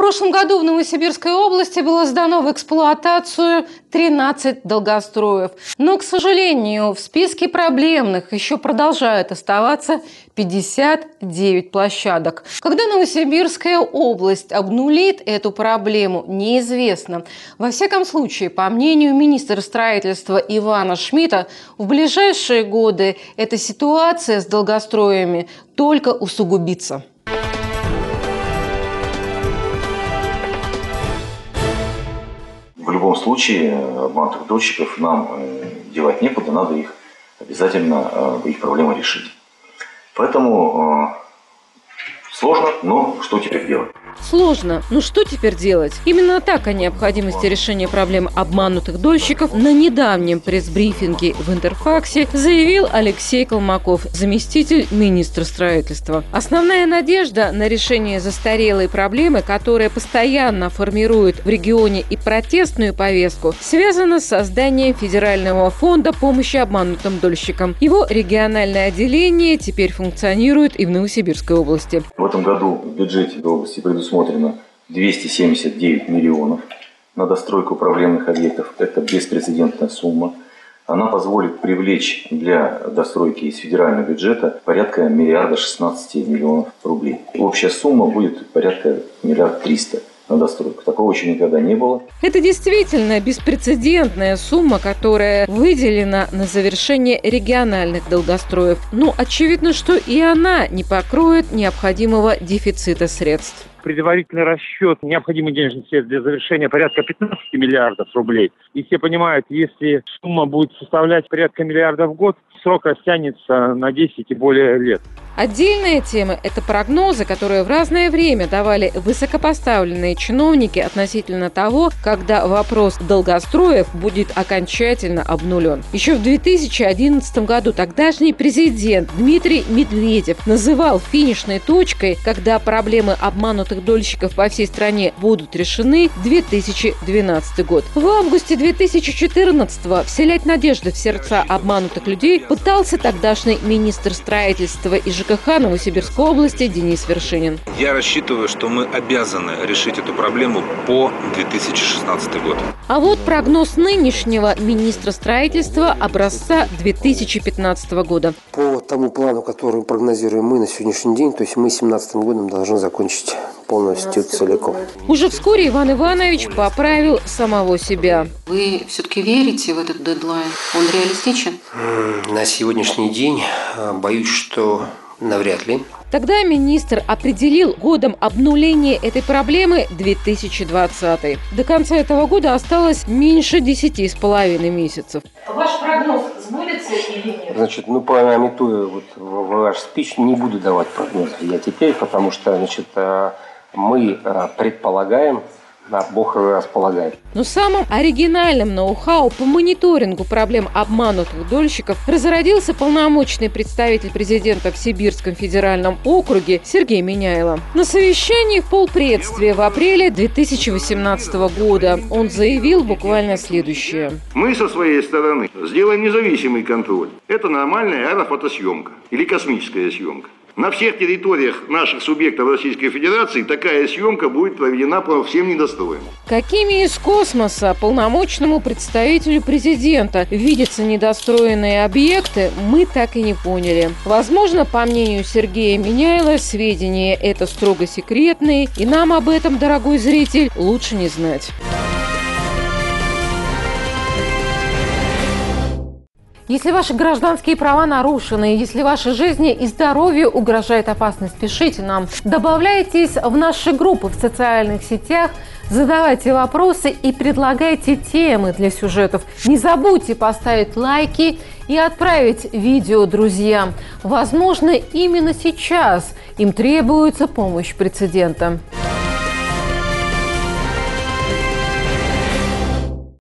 прошлом году в Новосибирской области было сдано в эксплуатацию 13 долгостроев. Но, к сожалению, в списке проблемных еще продолжают оставаться 59 площадок. Когда Новосибирская область обнулит эту проблему, неизвестно. Во всяком случае, по мнению министра строительства Ивана Шмидта, в ближайшие годы эта ситуация с долгостроями только усугубится. В любом случае, обманутых дольщиков нам девать некуда, надо их обязательно, их проблемы решить. Поэтому сложно, но что теперь делать? Сложно, но что теперь делать? Именно так о необходимости решения проблем обманутых дольщиков на недавнем пресс-брифинге в Интерфаксе заявил Алексей Колмаков, заместитель министра строительства. Основная надежда на решение застарелой проблемы, которая постоянно формирует в регионе и протестную повестку, связана с созданием Федерального фонда помощи обманутым дольщикам. Его региональное отделение теперь функционирует и в Новосибирской области. В этом году в бюджете области предусмотрено 279 миллионов на достройку проблемных объектов. Это беспрецедентная сумма. Она позволит привлечь для достройки из федерального бюджета порядка 1 16 миллионов рублей. Общая сумма будет порядка 1 300 миллионов на достройку. Такого еще никогда не было. Это действительно беспрецедентная сумма, которая выделена на завершение региональных долгостроев. Но очевидно, что и она не покроет необходимого дефицита средств. Предварительный расчет необходимых денежных средств для завершения порядка 15 миллиардов рублей. И все понимают, если сумма будет составлять порядка миллиарда в год, срок растянется на 10 и более лет. Отдельная тема – это прогнозы, которые в разное время давали высокопоставленные чиновники относительно того, когда вопрос долгостроев будет окончательно обнулен. Еще в 2011 году тогдашний президент Дмитрий Медведев называл финишной точкой, когда проблемы обманутых дольщиков по всей стране будут решены, 2012 год. В августе 2014-го вселять надежды в сердца обманутых людей пытался тогдашний министр строительства и ЖКХ Новосибирской области Денис Вершинин. Я рассчитываю, что мы обязаны решить эту проблему по 2016 год. А вот прогноз нынешнего министра строительства образца 2015 года. По тому плану, который прогнозируем мы на сегодняшний день, то есть мы 2017 годом должны закончить полностью целиком. Уже вскоре Иван Иванович поправил самого себя. Вы все-таки верите в этот дедлайн? Он реалистичен? На сегодняшний день боюсь, что навряд ли. Тогда министр определил годом обнуления этой проблемы 2020. До конца этого года осталось меньше 10,5 месяцев. Ваш прогноз сбудется или нет? Значит, пометуя ваш спич, не буду давать прогнозов я теперь, потому что, мы предполагаем, а Бог располагает. Но самым оригинальным ноу-хау по мониторингу проблем обманутых дольщиков разродился полномочный представитель президента в Сибирском федеральном округе Сергей Меняйло. На совещании в полпредстве в апреле 2018 года он заявил буквально следующее. Мы со своей стороны сделаем независимый контроль. Это нормальная аэрофотосъемка или космическая съемка. На всех территориях наших субъектов Российской Федерации такая съемка будет проведена по всем недостроям. Какими из космоса полномочному представителю президента видятся недостроенные объекты, мы так и не поняли. Возможно, по мнению Сергея Меняйло, сведения это строго секретные, и нам об этом, дорогой зритель, лучше не знать. Если ваши гражданские права нарушены, если вашей жизни и здоровью угрожает опасность, пишите нам. Добавляйтесь в наши группы в социальных сетях, задавайте вопросы и предлагайте темы для сюжетов. Не забудьте поставить лайки и отправить видео друзьям. Возможно, именно сейчас им требуется помощь прецедента.